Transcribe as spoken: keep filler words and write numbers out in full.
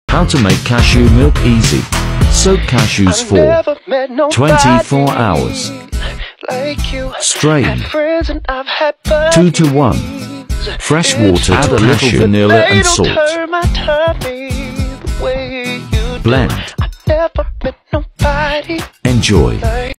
How to make cashew milk easy. Soak cashews for twenty-four hours. Strain two to one. Fresh water to cashew, vanilla and salt. Blend. Enjoy.